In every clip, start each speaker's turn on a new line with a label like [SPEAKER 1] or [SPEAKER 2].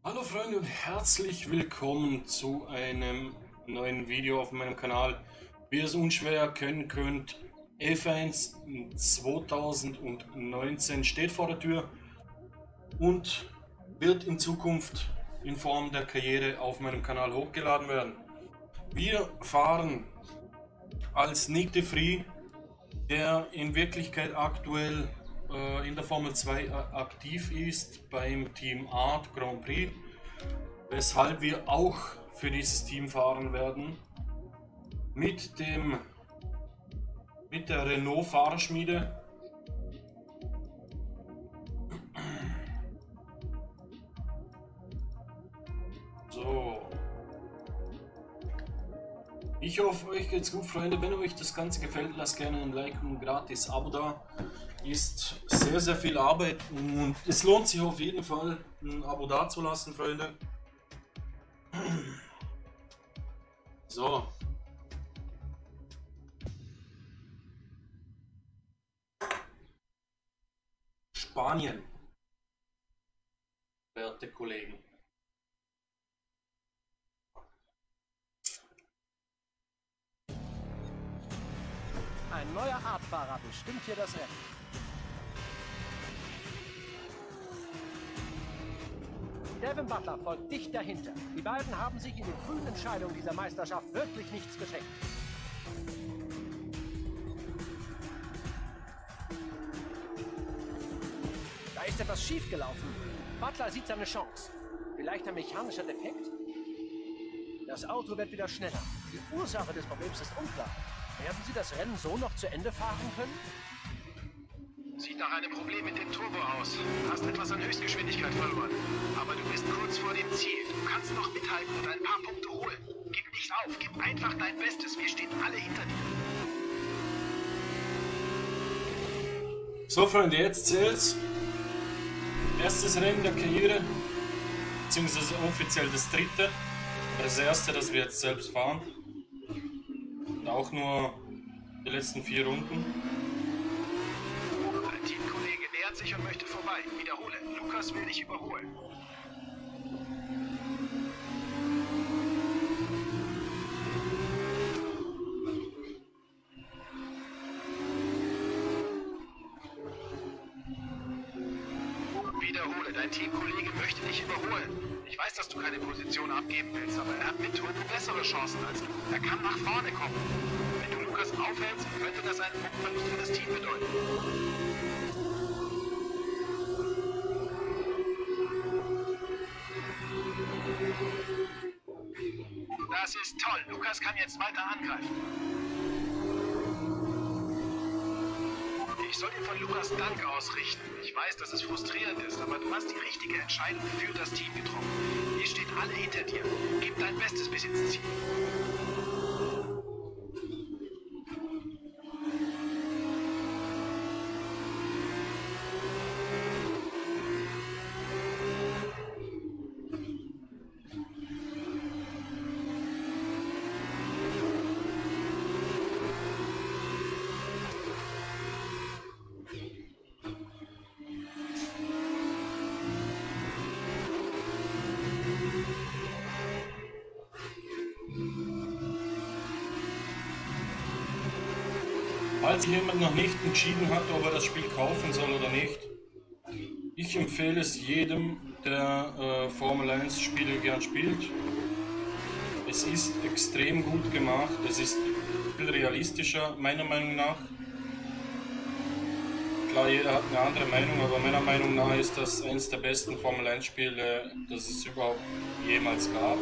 [SPEAKER 1] Hallo Freunde und herzlich willkommen zu einem neuen Video auf meinem Kanal. Wie ihr es unschwer erkennen könnt, F1 2019 steht vor der Tür und wird in Zukunft in Form der Karriere auf meinem Kanal hochgeladen werden. Wir fahren als Nyck de Vries, der in Wirklichkeit aktuell in der Formel 2 aktiv ist beim Team Art Grand Prix, weshalb wir auch für dieses Team fahren werden mit der Renault Fahrerschmiede. So. Ich hoffe, euch geht's gut, Freunde. Wenn euch das Ganze gefällt, lasst gerne ein Like und ein gratis Abo da. Ist sehr, sehr viel Arbeit und es lohnt sich auf jeden Fall, ein Abo da zu lassen, Freunde. So. Spanien, werte Kollegen.
[SPEAKER 2] Ein neuer Artfahrer bestimmt hier das Rennen. Devin Butler folgt dicht dahinter. Die beiden haben sich in den frühen Entscheidungen dieser Meisterschaft wirklich nichts geschenkt. Da ist etwas schiefgelaufen. Butler sieht seine Chance. Vielleicht ein mechanischer Defekt? Das Auto wird wieder schneller. Die Ursache des Problems ist unklar. Werden Sie das Rennen so noch zu Ende fahren können?
[SPEAKER 3] Sieht nach einem Problem mit dem Turbo aus. Hast etwas an Höchstgeschwindigkeit verloren. Aber du bist kurz vor dem Ziel. Du kannst noch mithalten und ein paar Punkte holen. Gib nicht auf, gib einfach dein Bestes. Wir stehen alle hinter dir.
[SPEAKER 1] So Freunde, jetzt zählt's. Erstes Rennen der Karriere, beziehungsweise offiziell das dritte. Das erste, das wir jetzt selbst fahren. Und auch nur die letzten 4 Runden.
[SPEAKER 3] Dein Teamkollege nähert sich und möchte vorbei. Wiederhole, Lukas will dich überholen. Wiederhole, dein Teamkollege möchte dich überholen. Ich weiß, dass du keine Position abgeben willst, aber er hat mit Turbo bessere Chancen als du. Er kann nach vorne kommen. Wenn du Lukas aufhältst, könnte das einen Punktverlust für das Team bedeuten. Das ist toll. Lukas kann jetzt weiter angreifen. Ich soll dir von Lukas Dank ausrichten. Ich weiß, dass es frustrierend ist, aber du hast die richtige Entscheidung für das Team getroffen. Ihr steht alle hinter dir. Gib dein Bestes bis ins Ziel.
[SPEAKER 1] Falls sich jemand noch nicht entschieden hat, ob er das Spiel kaufen soll oder nicht, ich empfehle es jedem, der Formel 1 Spiele gern spielt. Es ist extrem gut gemacht, es ist viel realistischer, meiner Meinung nach. Klar, jeder hat eine andere Meinung, aber meiner Meinung nach ist das eines der besten Formel 1 Spiele, das es überhaupt jemals gab.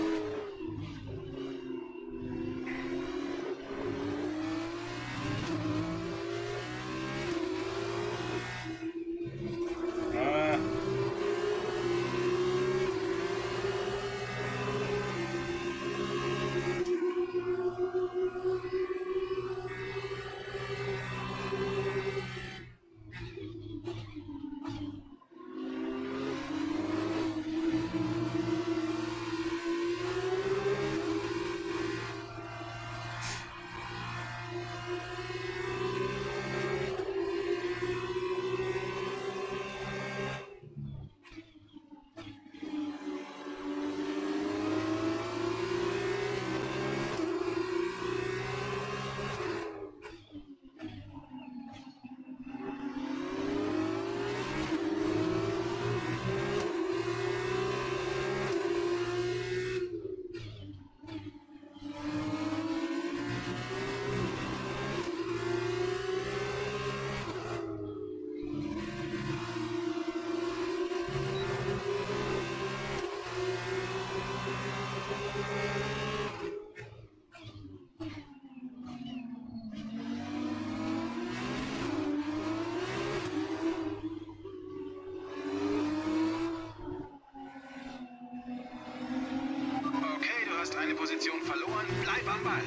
[SPEAKER 3] eine Position verloren. Bleib am Ball.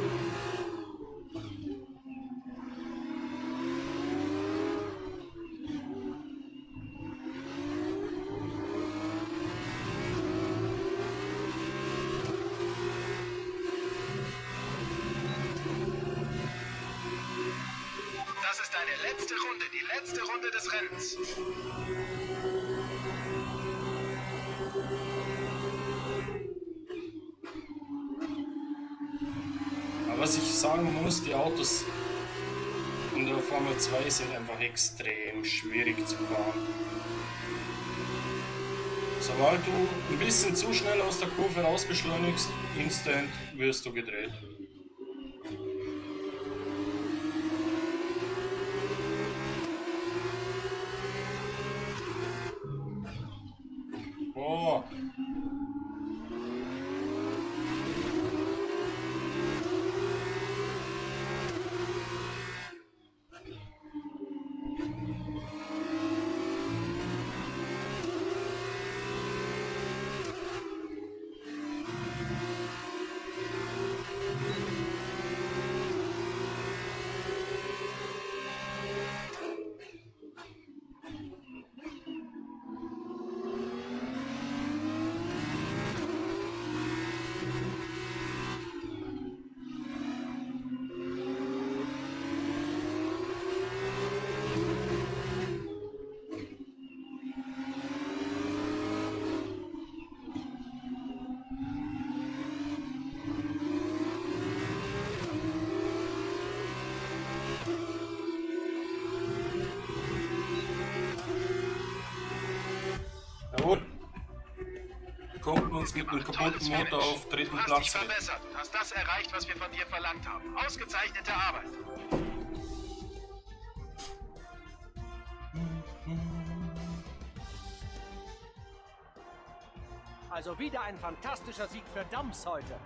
[SPEAKER 3] Das ist deine letzte Runde, die letzte Runde des Rennens.
[SPEAKER 1] Aber was ich sagen muss, die Autos in der Formel 2 sind einfach extrem schwierig zu fahren. Sobald du ein bisschen zu schnell aus der Kurve raus beschleunigst, instant wirst du gedreht. Oh. Jawohl. Konnten uns mit einem kaputten Motor auf dritten
[SPEAKER 3] Du hast
[SPEAKER 1] Platz
[SPEAKER 3] dich
[SPEAKER 1] bringen.
[SPEAKER 3] verbessert und hast das erreicht, was wir von dir verlangt haben. Ausgezeichnete Arbeit.
[SPEAKER 2] Also wieder ein fantastischer Sieg für Dumps heute.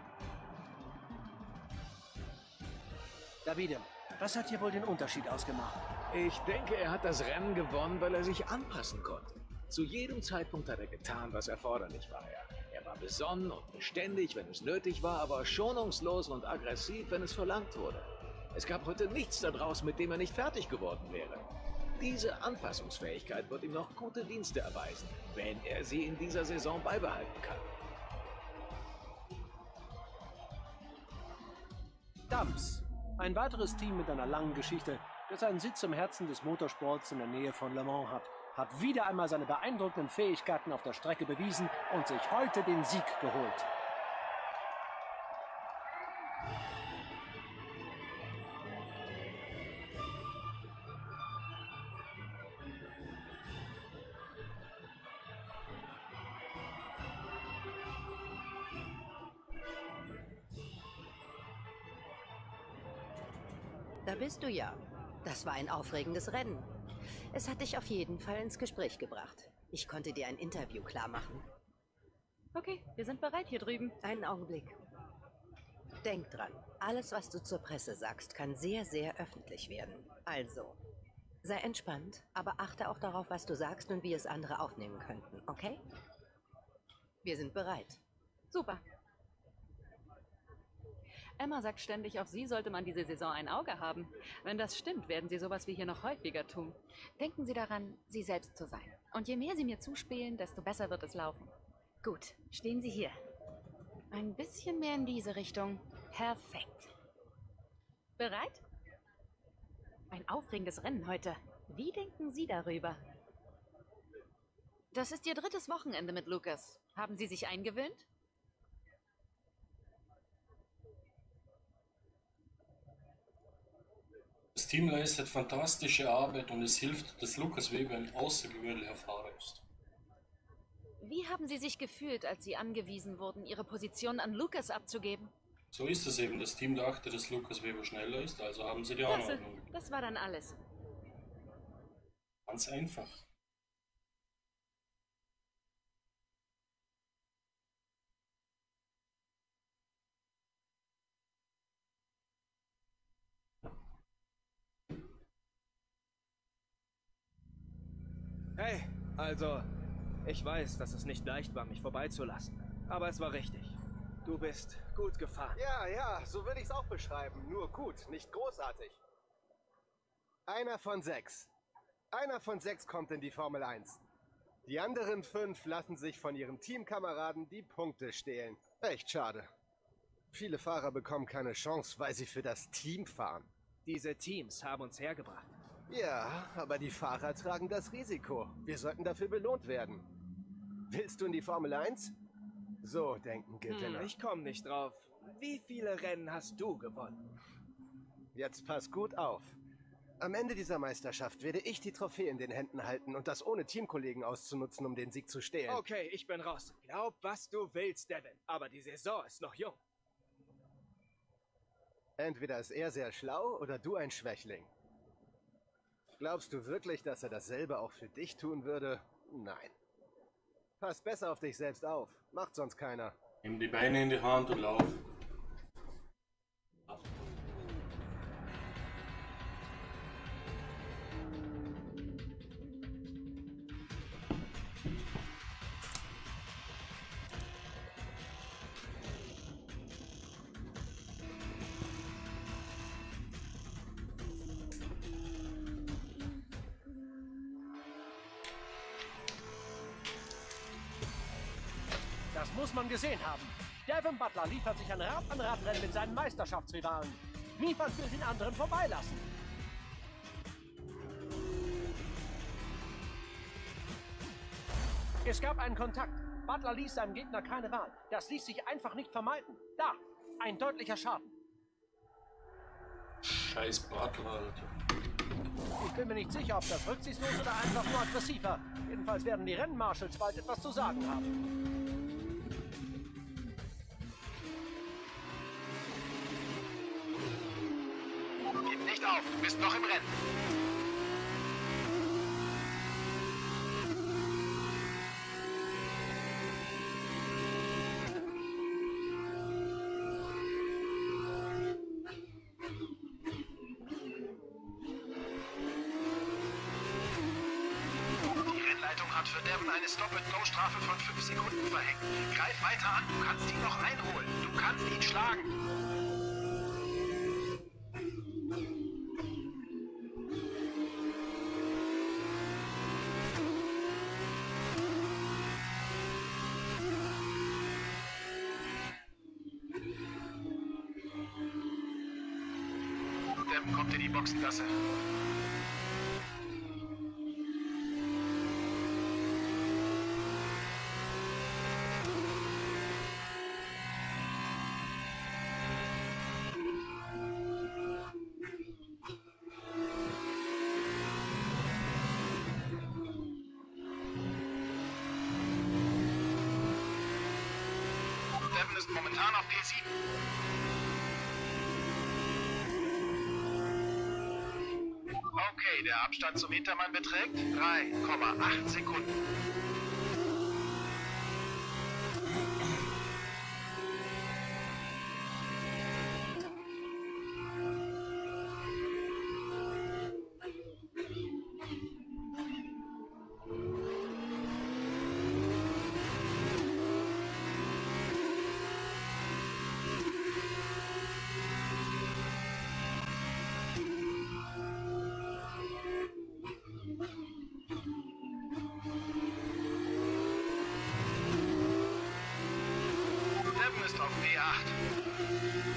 [SPEAKER 2] Davide, was hat hier wohl den Unterschied ausgemacht?
[SPEAKER 4] Ich denke, er hat das Rennen gewonnen, weil er sich anpassen konnte. Zu jedem Zeitpunkt hat er getan, was erforderlich war. Er war besonnen und beständig, wenn es nötig war, aber schonungslos und aggressiv, wenn es verlangt wurde. Es gab heute nichts da draußen, mit dem er nicht fertig geworden wäre. Diese Anpassungsfähigkeit wird ihm noch gute Dienste erweisen, wenn er sie in dieser Saison beibehalten kann.
[SPEAKER 2] Dumps, ein weiteres Team mit einer langen Geschichte, das seinen Sitz im Herzen des Motorsports in der Nähe von Le Mans hat wieder einmal seine beeindruckenden Fähigkeiten auf der Strecke bewiesen und sich heute den Sieg geholt.
[SPEAKER 5] Da bist du ja. Das war ein aufregendes Rennen. Es hat dich auf jeden Fall ins Gespräch gebracht. Ich konnte dir ein Interview klarmachen.
[SPEAKER 6] Okay, wir sind bereit hier drüben.
[SPEAKER 5] Einen Augenblick. Denk dran, alles, was du zur Presse sagst, kann sehr, sehr öffentlich werden. Also, sei entspannt, aber achte auch darauf, was du sagst und wie es andere aufnehmen könnten, okay? Wir sind bereit.
[SPEAKER 6] Super. Emma sagt ständig, auf sie sollte man diese Saison ein Auge haben. Wenn das stimmt, werden sie sowas wie hier noch häufiger tun. Denken Sie daran, Sie selbst zu sein. Und je mehr Sie mir zuspielen, desto besser wird es laufen. Gut, stehen Sie hier. Ein bisschen mehr in diese Richtung. Perfekt. Bereit? Ein aufregendes Rennen heute. Wie denken Sie darüber? Das ist Ihr drittes Wochenende mit Lucas. Haben Sie sich eingewöhnt?
[SPEAKER 1] Das Team leistet fantastische Arbeit und es hilft, dass Lucas Weber ein außergewöhnlicher Fahrer ist.
[SPEAKER 6] Wie haben Sie sich gefühlt, als Sie angewiesen wurden, Ihre Position an Lucas abzugeben?
[SPEAKER 1] So ist es eben. Das Team dachte, dass Lucas Weber schneller ist, also haben sie die
[SPEAKER 6] Klasse,
[SPEAKER 1] Anordnung gegeben.
[SPEAKER 6] das war dann alles.
[SPEAKER 1] Ganz einfach.
[SPEAKER 7] Hey, also, ich weiß, dass es nicht leicht war, mich vorbeizulassen. Aber es war richtig.
[SPEAKER 2] Du bist gut gefahren.
[SPEAKER 8] Ja, so würde ich es auch beschreiben. Nur gut, nicht großartig. Einer von 6. Einer von 6 kommt in die Formel 1. Die anderen 5 lassen sich von ihren Teamkameraden die Punkte stehlen. Echt schade. Viele Fahrer bekommen keine Chance, weil sie für das Team fahren.
[SPEAKER 2] Diese Teams haben uns hergebracht.
[SPEAKER 8] Ja, aber die Fahrer tragen das Risiko. Wir sollten dafür belohnt werden. Willst du in die Formel 1? So denken Gewinner.
[SPEAKER 2] Ich komme nicht drauf. Wie viele Rennen hast du gewonnen?
[SPEAKER 8] Jetzt pass gut auf. Am Ende dieser Meisterschaft werde ich die Trophäe in den Händen halten und das ohne Teamkollegen auszunutzen, um den Sieg zu stehlen.
[SPEAKER 2] Okay, ich bin raus. Glaub, was du willst, Devin. Aber die Saison ist noch jung.
[SPEAKER 8] Entweder ist er sehr schlau oder du ein Schwächling. Glaubst du wirklich, dass er dasselbe auch für dich tun würde? Nein. Pass besser auf dich selbst auf. Macht sonst keiner.
[SPEAKER 1] Nimm die Beine in die Hand und lauf.
[SPEAKER 2] Das muss man gesehen haben. Devin Butler liefert sich ein Rad-an-Rad-Rennen mit seinen Meisterschaftsrivalen. Niemand will den anderen vorbeilassen. Es gab einen Kontakt. Butler ließ seinem Gegner keine Wahl. Das ließ sich einfach nicht vermeiden. Da, ein deutlicher Schaden.
[SPEAKER 1] Scheiß Butler, Alter.
[SPEAKER 2] Ich bin mir nicht sicher, ob das rücksichtslos oder einfach nur aggressiv war. Jedenfalls werden die Rennmarshals bald etwas zu sagen haben.
[SPEAKER 3] Gib nicht auf, du bist noch im Rennen. Die Rennleitung hat für Devin eine Stop-and-Go-Strafe von 5 Sekunden verhängt. Greif weiter an, du kannst ihn noch einholen. Du kannst ihn schlagen. Devin kommt in die Boxengasse. Devin ist momentan auf P7. Okay, der Abstand zum Hintermann beträgt 3,8 Sekunden. Devin ist auf P8.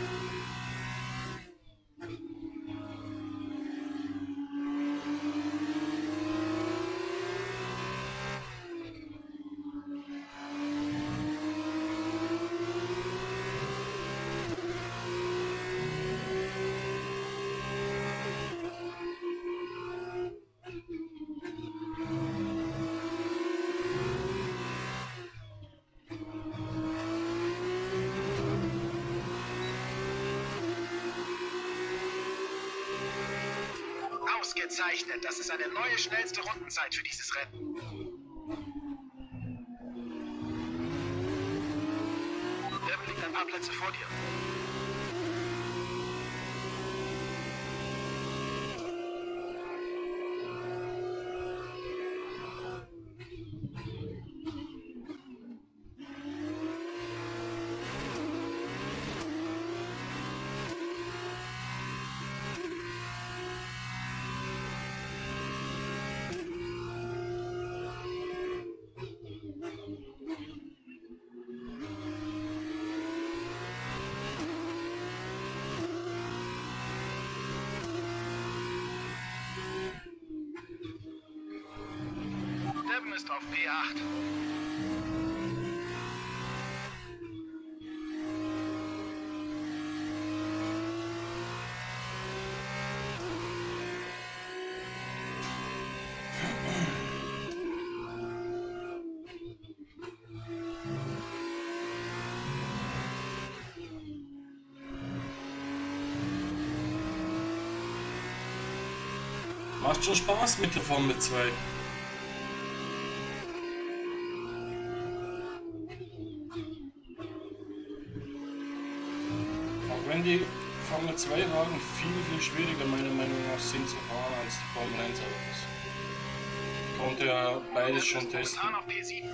[SPEAKER 3] Ausgezeichnet. Das ist eine neue schnellste Rundenzeit für dieses Rennen. Devin liegt ein paar Plätze vor dir. auf P8.
[SPEAKER 1] Macht schon Spaß mit der Formel 2. Auch wenn die Formel 2 Wagen viel schwieriger meiner Meinung nach sind zu fahren als die Formel 1 Autos. Konnte ja beides schon testen.
[SPEAKER 3] Momentan auf P7.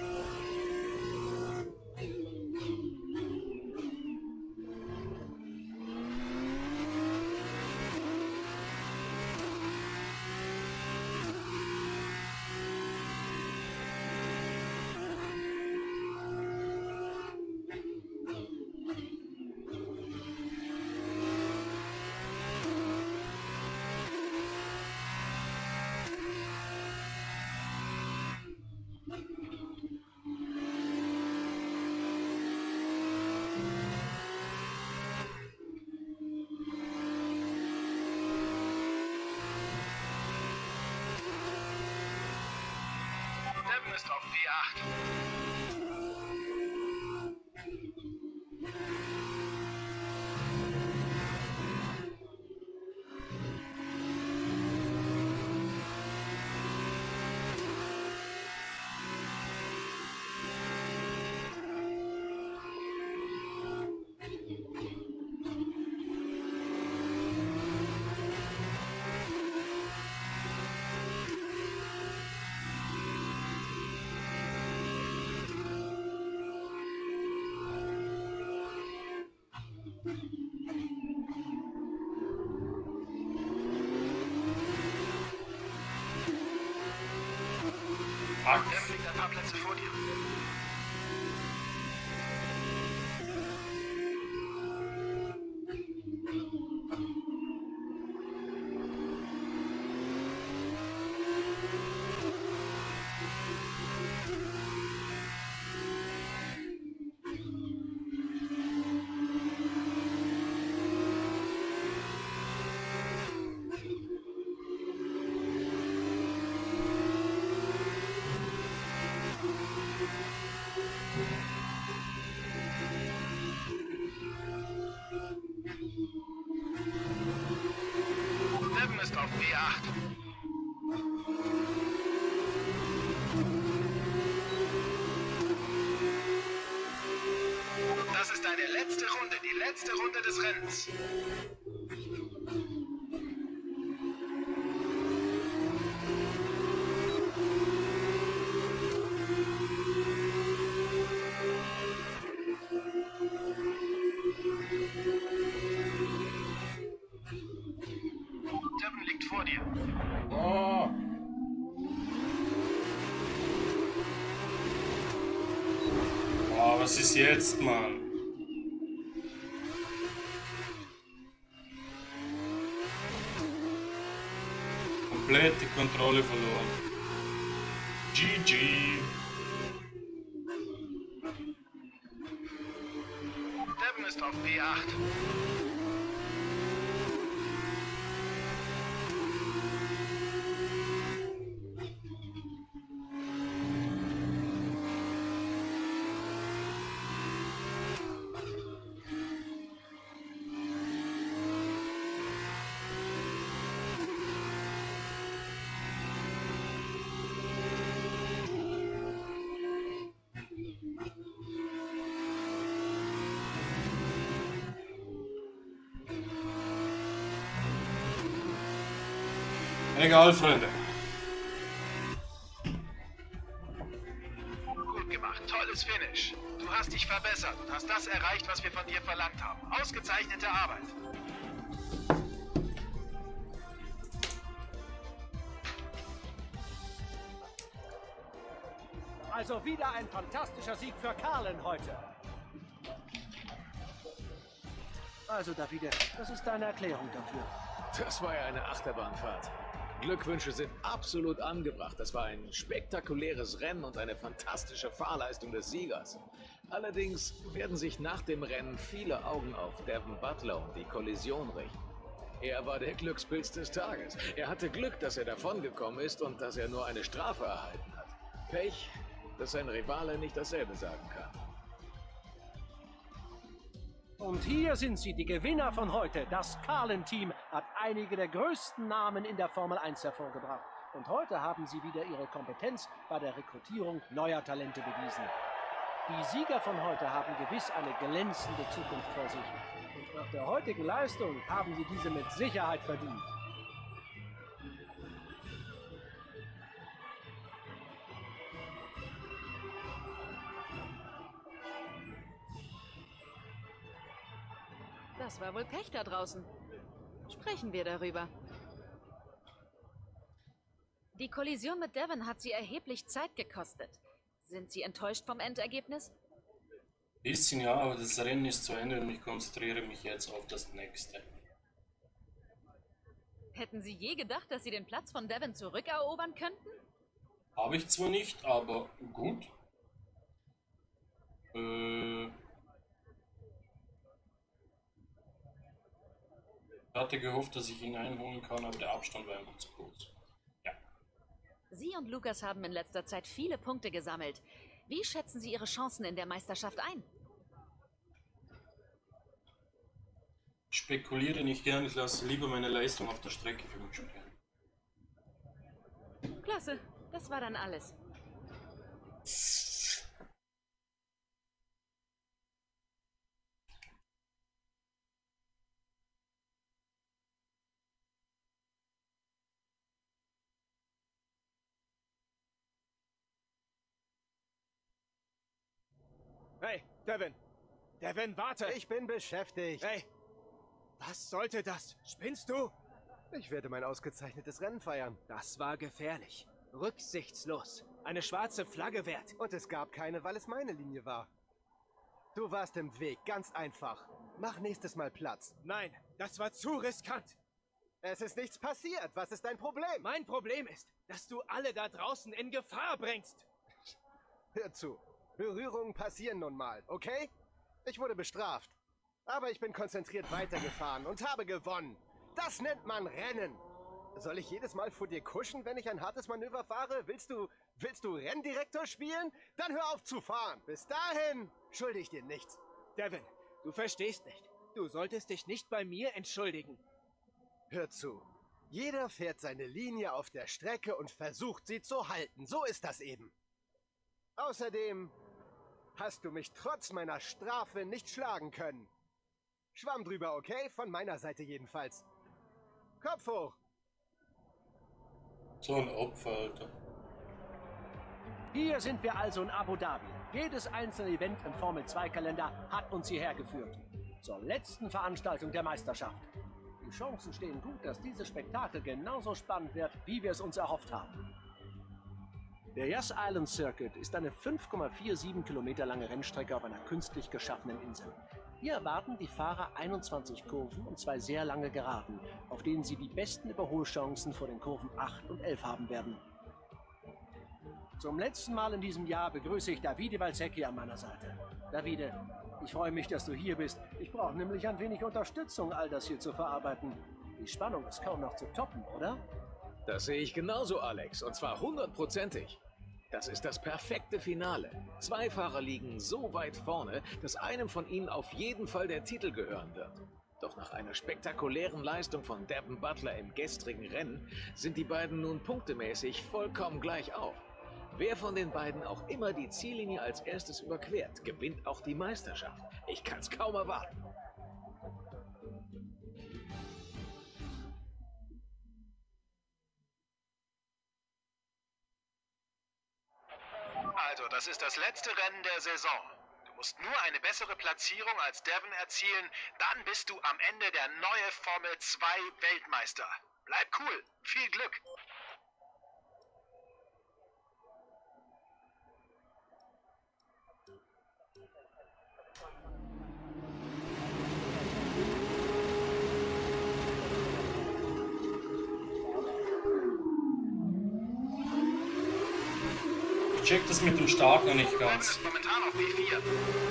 [SPEAKER 3] Devon ist auf P8. Devon liegt ein paar Plätze vor dir. Devon ist auf B8. Das ist deine letzte Runde, die letzte Runde des Rennens. Devon liegt vor dir.
[SPEAKER 1] Oh. Oh, was ist jetzt, Mann? Komplett die Kontrolle verloren. GG.
[SPEAKER 3] Devon ist auf B8.
[SPEAKER 1] Egal, Freunde.
[SPEAKER 3] Gut gemacht, tolles Finish. Du hast dich verbessert und hast das erreicht, was wir von dir verlangt haben. Ausgezeichnete Arbeit.
[SPEAKER 2] Also wieder ein fantastischer Sieg für Carlin heute. Also Davide, das ist deine Erklärung dafür.
[SPEAKER 4] Das war ja eine Achterbahnfahrt. Glückwünsche sind absolut angebracht. Das war ein spektakuläres Rennen und eine fantastische Fahrleistung des Siegers. Allerdings werden sich nach dem Rennen viele Augen auf Devin Butler und die Kollision richten. Er war der Glückspilz des Tages. Er hatte Glück, dass er davongekommen ist und dass er nur eine Strafe erhalten hat. Pech, dass sein Rivale nicht dasselbe sagen kann.
[SPEAKER 2] Und hier sind sie, die Gewinner von heute. Das Carlin-Team hat einige der größten Namen in der Formel 1 hervorgebracht. Und heute haben sie wieder ihre Kompetenz bei der Rekrutierung neuer Talente bewiesen. Die Sieger von heute haben gewiss eine glänzende Zukunft vor sich. Und nach der heutigen Leistung haben sie diese mit Sicherheit verdient.
[SPEAKER 6] Das war wohl Pech da draußen. Sprechen wir darüber. Die Kollision mit Devin hat sie erheblich Zeit gekostet. Sind Sie enttäuscht vom Endergebnis?
[SPEAKER 1] Bisschen ja, aber das Rennen ist zu Ende und ich konzentriere mich jetzt auf das nächste.
[SPEAKER 6] Hätten Sie je gedacht, dass Sie den Platz von Devin zurückerobern könnten?
[SPEAKER 1] Habe ich zwar nicht, aber gut. Ich hatte gehofft, dass ich ihn einholen kann, aber der Abstand war einfach zu groß. Ja.
[SPEAKER 6] Sie und Lukas haben in letzter Zeit viele Punkte gesammelt. Wie schätzen Sie Ihre Chancen in der Meisterschaft ein?
[SPEAKER 1] Ich spekuliere nicht gern, ich lasse lieber meine Leistung auf der Strecke für mich sprechen.
[SPEAKER 6] Klasse, das war dann alles.
[SPEAKER 7] Hey, Devin! Devin, warte!
[SPEAKER 8] Ich bin beschäftigt.
[SPEAKER 7] Hey! Was sollte das? Spinnst du?
[SPEAKER 8] Ich werde mein ausgezeichnetes Rennen feiern.
[SPEAKER 7] Das war gefährlich. Rücksichtslos. Eine schwarze Flagge wert.
[SPEAKER 8] Und es gab keine, weil es meine Linie war. Du warst im Weg, ganz einfach. Mach nächstes Mal Platz.
[SPEAKER 7] Nein, das war zu riskant.
[SPEAKER 8] Es ist nichts passiert. Was ist dein Problem?
[SPEAKER 7] Mein Problem ist, dass du alle da draußen in Gefahr bringst.
[SPEAKER 8] Hör zu. Berührungen passieren nun mal, okay? Ich wurde bestraft. Aber ich bin konzentriert weitergefahren und habe gewonnen. Das nennt man Rennen. Soll ich jedes Mal vor dir kuschen, wenn ich ein hartes Manöver fahre? Willst du Renndirektor spielen? Dann hör auf zu fahren. Bis dahin schulde ich dir nichts.
[SPEAKER 7] Devin, du verstehst nicht. Du solltest dich nicht bei mir entschuldigen.
[SPEAKER 8] Hör zu. Jeder fährt seine Linie auf der Strecke und versucht, sie zu halten. So ist das eben. Außerdem hast du mich trotz meiner Strafe nicht schlagen können. Schwamm drüber, okay? Von meiner Seite jedenfalls. Kopf hoch!
[SPEAKER 1] So ein Opfer, Alter.
[SPEAKER 2] Hier sind wir also in Abu Dhabi. Jedes einzelne Event im Formel-2-Kalender hat uns hierher geführt. Zur letzten Veranstaltung der Meisterschaft. Die Chancen stehen gut, dass dieses Spektakel genauso spannend wird, wie wir es uns erhofft haben. Der Yas Island Circuit ist eine 5,47 Kilometer lange Rennstrecke auf einer künstlich geschaffenen Insel. Hier erwarten die Fahrer 21 Kurven und 2 sehr lange Geraden, auf denen sie die besten Überholchancen vor den Kurven 8 und 11 haben werden. Zum letzten Mal in diesem Jahr begrüße ich Davide Valsecchi an meiner Seite. Davide, ich freue mich, dass du hier bist. Ich brauche nämlich ein wenig Unterstützung, all das hier zu verarbeiten. Die Spannung ist kaum noch zu toppen, oder?
[SPEAKER 4] Das sehe ich genauso, Alex, und zwar 100%ig. Das ist das perfekte Finale. 2 Fahrer liegen so weit vorne, dass einem von ihnen auf jeden Fall der Titel gehören wird. Doch nach einer spektakulären Leistung von Devin Butler im gestrigen Rennen sind die beiden nun punktemäßig vollkommen gleich auf. Wer von den beiden auch immer die Ziellinie als erstes überquert, gewinnt auch die Meisterschaft. Ich kann's kaum erwarten.
[SPEAKER 3] Also, das ist das letzte Rennen der Saison. Du musst nur eine bessere Platzierung als Devin erzielen, dann bist du am Ende der neue Formel 2 Weltmeister. Bleib cool, viel Glück!
[SPEAKER 1] check das mit dem Start noch nicht
[SPEAKER 3] Devon
[SPEAKER 1] ganz.
[SPEAKER 3] ist momentan auf P4.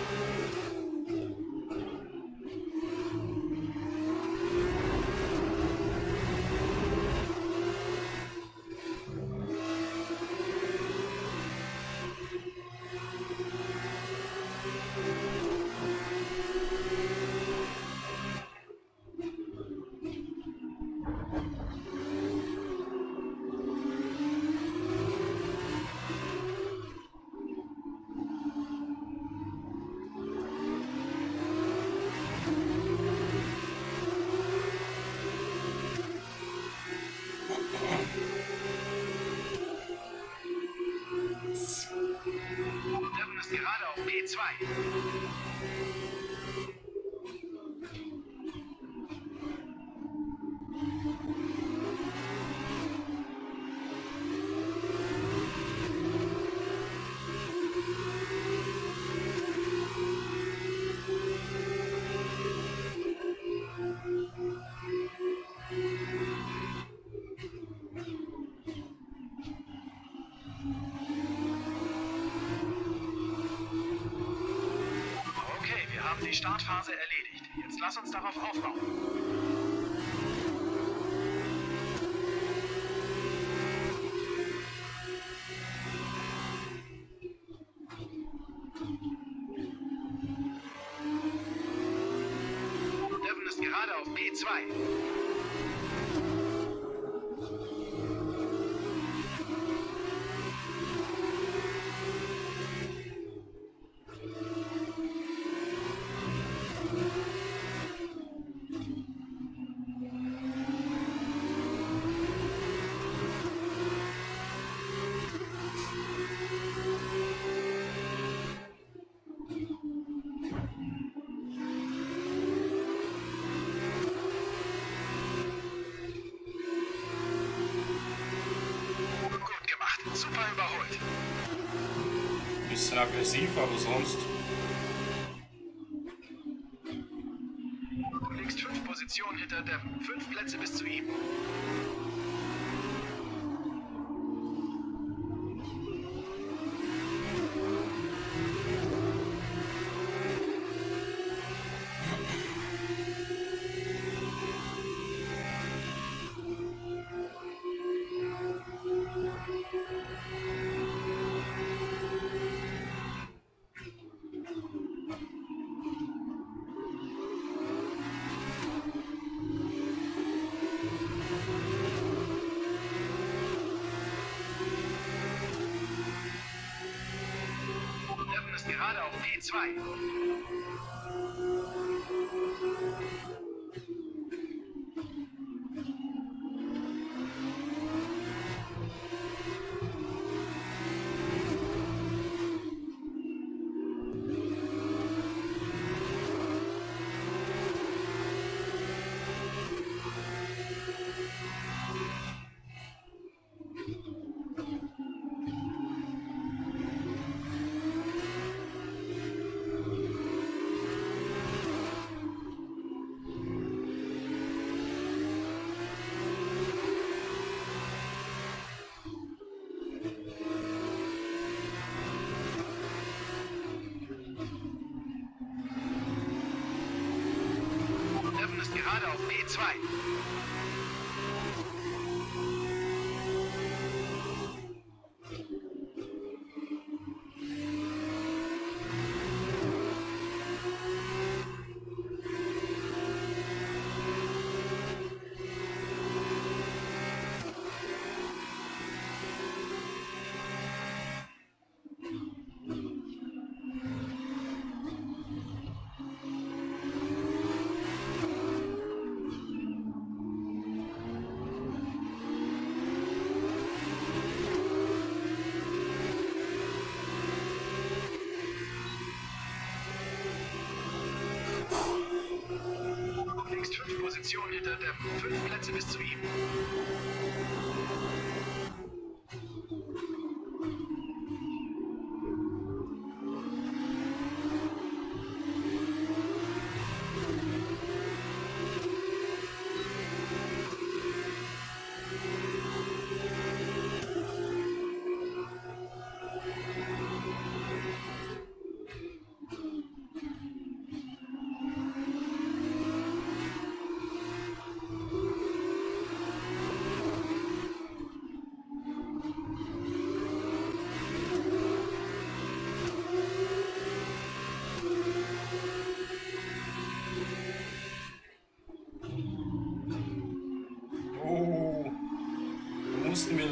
[SPEAKER 3] Devon ist gerade auf P2. Okay, wir haben die Startphase erledigt. Jetzt lass uns darauf aufbauen. Devon ist gerade auf P2. Gut gemacht. Super überholt.
[SPEAKER 1] Bisschen aggressiv, aber sonst.
[SPEAKER 3] Du liegst 5 Positionen hinter Devon. 5 Plätze bis zu ihm. Devon ist gerade auf P2. Devon ist gerade auf P2. Du liegst 5 Positionen hinter Devon. 5 Plätze bis zu ihm.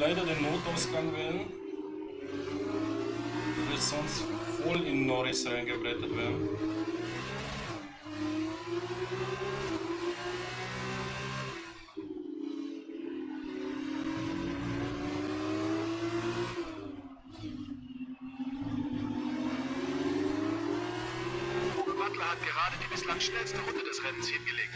[SPEAKER 1] leider den Notausgang wählen. Ich will sonst voll in Norris reingebrettert werden.
[SPEAKER 3] Butler hat gerade die bislang schnellste Runde des Rennens hingelegt.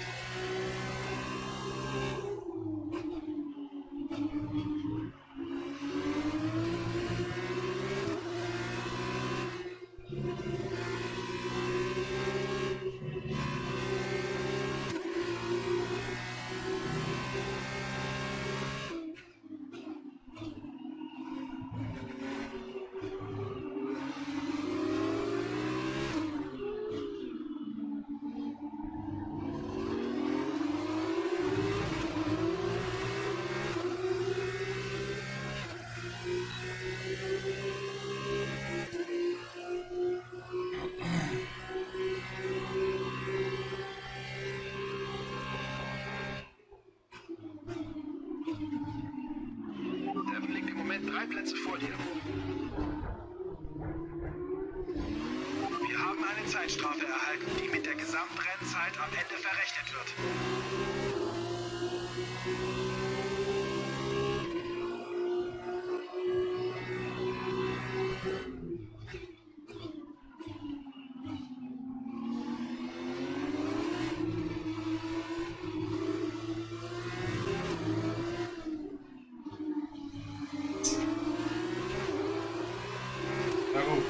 [SPEAKER 3] Devon liegt im Moment 3 Plätze vor dir. Wir haben eine Zeitstrafe erhalten, die mit der Gesamtrennzeit am Ende verrechnet wird.
[SPEAKER 1] Na gut.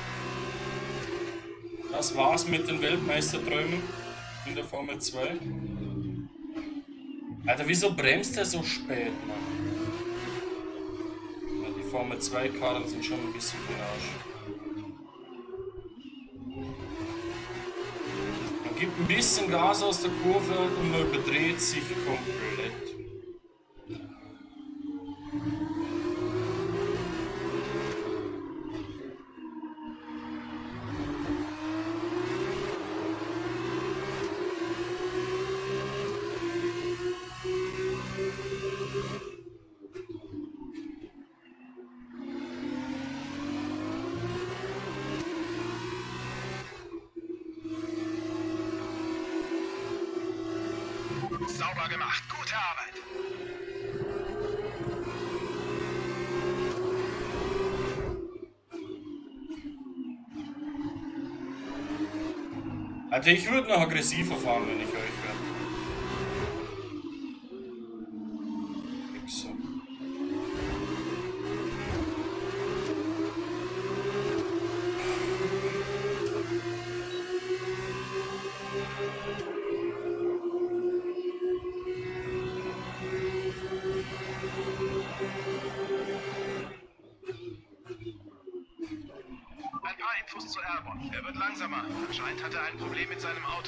[SPEAKER 1] Das war's mit den Weltmeisterträumen in der Formel 2. Alter, wieso bremst er so spät, Mann? Ja, die Formel 2 Karren sind schon ein bisschen für den Arsch. Man gibt ein bisschen Gas aus der Kurve und man überdreht sich komplett.
[SPEAKER 3] Sauber gemacht, gute Arbeit.
[SPEAKER 1] Also ich würde noch aggressiver fahren, wenn ich euch wäre. So.
[SPEAKER 3] Ein paar Infos zu Albon. Er wird langsamer. Anscheinend hat er ein Problem mit seinem Auto.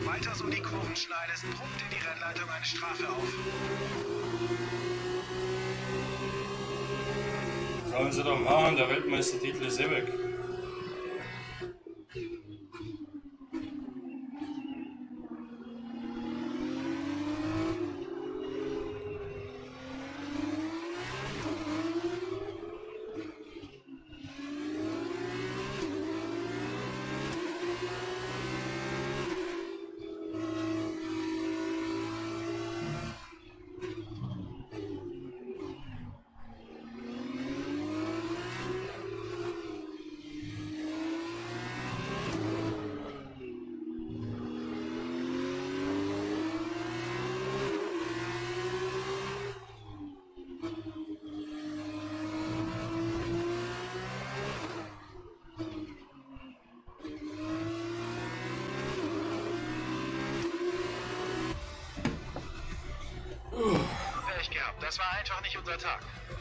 [SPEAKER 3] Weiter so die Kurven schneidest, brummt dir die Rennleitung eine Strafe auf.
[SPEAKER 1] Sollen sie doch machen, der Weltmeistertitel ist eh weg.
[SPEAKER 3] Pech gehabt, das war einfach nicht unser Tag.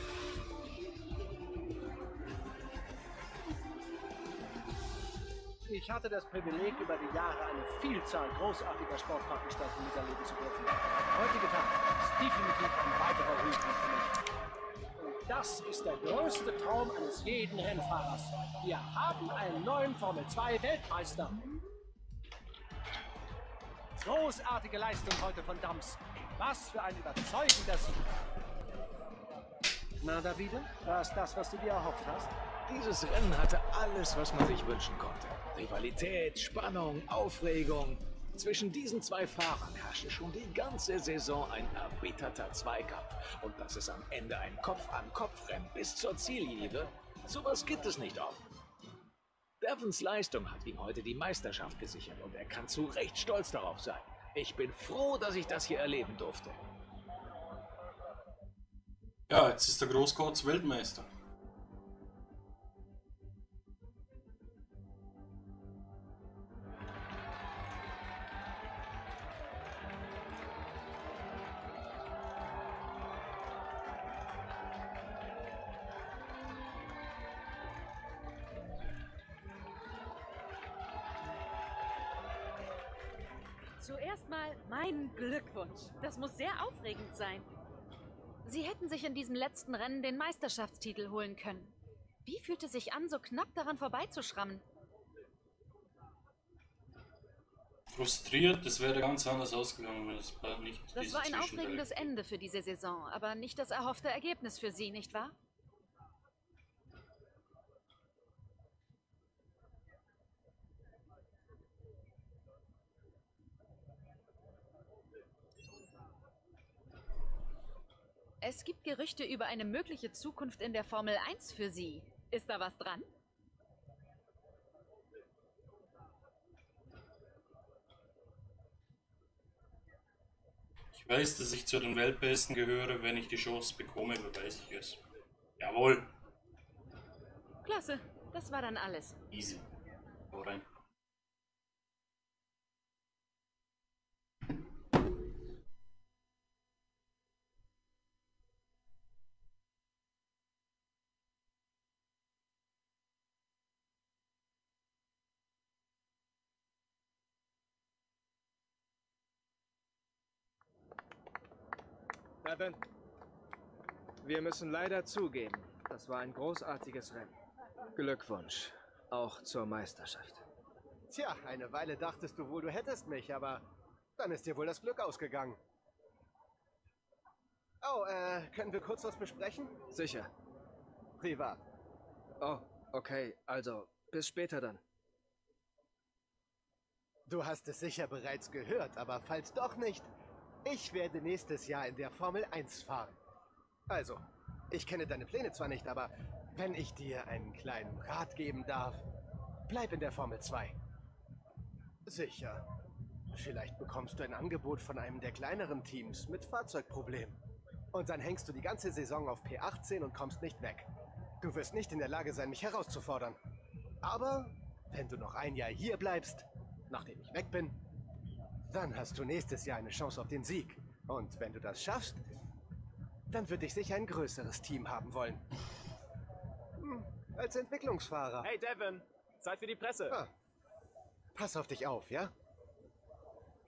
[SPEAKER 2] Ich hatte das Privileg, über die Jahre eine Vielzahl großartiger Sportveranstaltungen miterleben zu dürfen. Der heutige Tag ist definitiv ein weiterer Höhepunkt für mich. Und das ist der größte Traum eines jeden Rennfahrers. Wir haben einen neuen Formel-2-Weltmeister. Großartige Leistung heute von Dams. Was für ein überzeugendes... Na, Davide, war es das, was du dir erhofft hast?
[SPEAKER 4] Dieses Rennen hatte alles, was man sich wünschen konnte. Rivalität, Spannung, Aufregung. Zwischen diesen zwei Fahrern herrschte schon die ganze Saison ein erbitterter Zweikampf. Und dass es am Ende ein Kopf-an-Kopf-Rennen bis zur Ziellinie wird, sowas gibt es nicht oft. Devons Leistung hat ihm heute die Meisterschaft gesichert und er kann zu Recht stolz darauf sein. Ich bin froh, dass ich das hier erleben durfte.
[SPEAKER 1] Ja, jetzt ist der Großkotz Weltmeister.
[SPEAKER 6] Zuerst mal meinen Glückwunsch. Das muss sehr aufregend sein. Sie hätten sich in diesem letzten Rennen den Meisterschaftstitel holen können. Wie fühlt es sich an, so knapp daran vorbeizuschrammen?
[SPEAKER 1] Frustriert, das wäre ganz anders ausgegangen, wenn es nicht
[SPEAKER 6] Das
[SPEAKER 1] diese
[SPEAKER 6] war ein
[SPEAKER 1] Zwischenwelle
[SPEAKER 6] aufregendes Ende für diese Saison, aber nicht das erhoffte Ergebnis für Sie, nicht wahr? Es gibt Gerüchte über eine mögliche Zukunft in der Formel 1 für Sie. Ist da was dran?
[SPEAKER 1] Ich weiß, dass ich zu den Weltbesten gehöre. Wenn ich die Chance bekomme, beweise ich es. Jawohl.
[SPEAKER 6] Klasse, das war dann alles.
[SPEAKER 1] Easy. Hau rein.
[SPEAKER 7] Devon, wir müssen leider zugeben, das war ein großartiges Rennen. Glückwunsch, auch zur Meisterschaft.
[SPEAKER 8] Tja, eine Weile dachtest du wohl, du hättest mich, aber dann ist dir wohl das Glück ausgegangen. Oh, können wir kurz was besprechen?
[SPEAKER 7] Sicher.
[SPEAKER 8] Privat.
[SPEAKER 7] Oh, okay, also, bis später dann.
[SPEAKER 8] Du hast es sicher bereits gehört, aber falls doch nicht, ich werde nächstes Jahr in der Formel 1 fahren. Also, ich kenne deine Pläne zwar nicht, aber wenn ich dir einen kleinen Rat geben darf, bleib in der Formel 2. Sicher. Vielleicht bekommst du ein Angebot von einem der kleineren Teams mit Fahrzeugproblemen. Und dann hängst du die ganze Saison auf P18 und kommst nicht weg. Du wirst nicht in der Lage sein, mich herauszufordern. Aber wenn du noch ein Jahr hier bleibst, nachdem ich weg bin, dann hast du nächstes Jahr eine Chance auf den Sieg. Und wenn du das schaffst, dann würde ich sicher ein größeres Team haben wollen. Als Entwicklungsfahrer.
[SPEAKER 7] Hey Devon, Zeit für die Presse.
[SPEAKER 8] Ah. Pass auf dich auf, ja?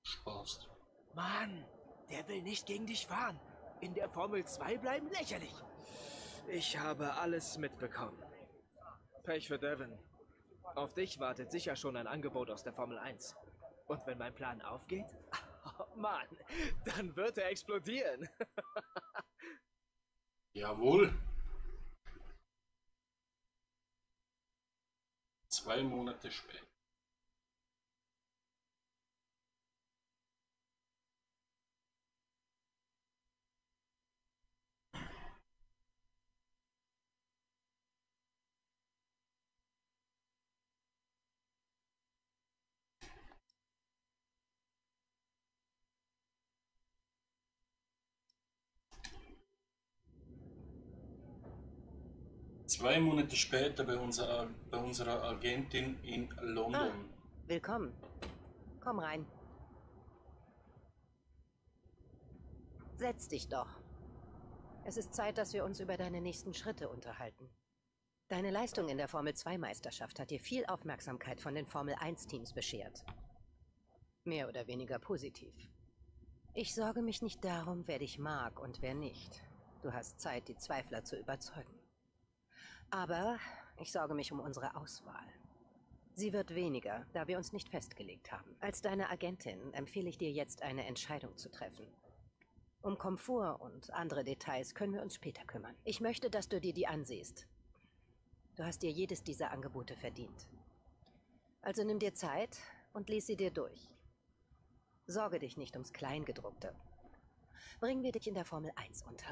[SPEAKER 1] Spaß.
[SPEAKER 7] Mann, der will nicht gegen dich fahren. In der Formel 2 bleiben lächerlich. Ich habe alles mitbekommen. Pech für Devin. Auf dich wartet sicher schon ein Angebot aus der Formel 1. Und wenn mein Plan aufgeht? Oh Mann, dann wird er explodieren.
[SPEAKER 1] Jawohl. 2 Monate später. Zwei Monate später bei unserer Agentin in London.
[SPEAKER 5] Willkommen. Komm rein. Setz dich doch. Es ist Zeit, dass wir uns über deine nächsten Schritte unterhalten. Deine Leistung in der Formel-2-Meisterschaft hat dir viel Aufmerksamkeit von den Formel-1-Teams beschert. Mehr oder weniger positiv. Ich sorge mich nicht darum, wer dich mag und wer nicht. Du hast Zeit, die Zweifler zu überzeugen. Aber ich sorge mich um unsere Auswahl. Sie wird weniger, da wir uns nicht festgelegt haben. Als deine Agentin empfehle ich dir jetzt, eine Entscheidung zu treffen. Um Komfort und andere Details können wir uns später kümmern. Ich möchte, dass du dir die ansiehst. Du hast dir jedes dieser Angebote verdient. Also nimm dir Zeit und lies sie dir durch. Sorge dich nicht ums Kleingedruckte. Bringen wir dich in der Formel 1 unter.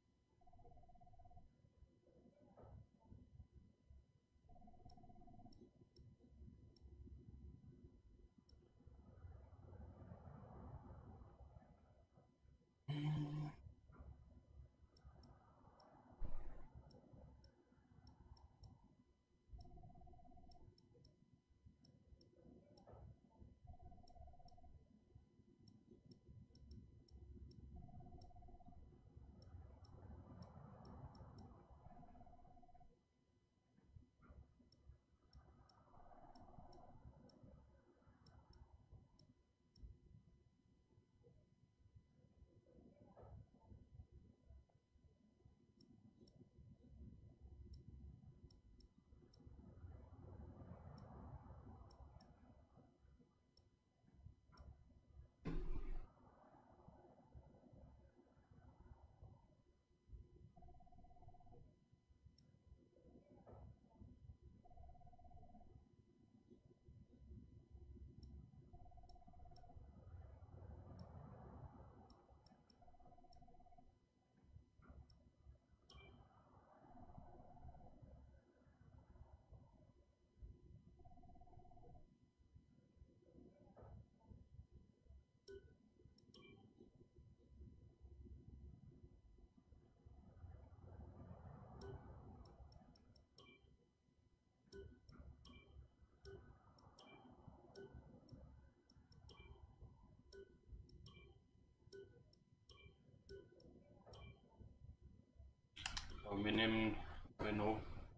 [SPEAKER 1] Wir nehmen Renault.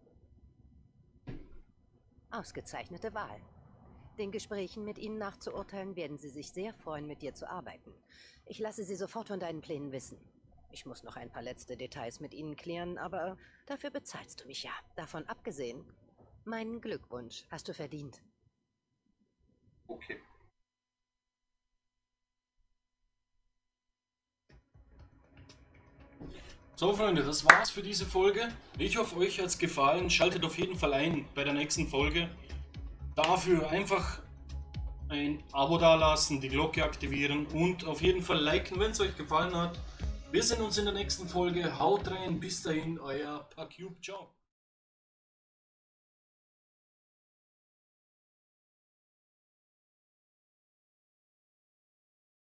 [SPEAKER 5] Ausgezeichnete Wahl. Den Gesprächen mit Ihnen nachzuurteilen, werden Sie sich sehr freuen, mit dir zu arbeiten. Ich lasse Sie sofort von deinen Plänen wissen. Ich muss noch ein paar letzte Details mit Ihnen klären, aber dafür bezahlst du mich ja. Davon abgesehen, meinen Glückwunsch hast du verdient.
[SPEAKER 1] Okay. So Freunde, das war's für diese Folge. Ich hoffe, euch hat's gefallen. Schaltet auf jeden Fall ein bei der nächsten Folge. Dafür einfach ein Abo dalassen, die Glocke aktivieren und auf jeden Fall liken, wenn es euch gefallen hat. Wir sehen uns in der nächsten Folge. Haut rein, bis dahin, euer PaCube. Ciao.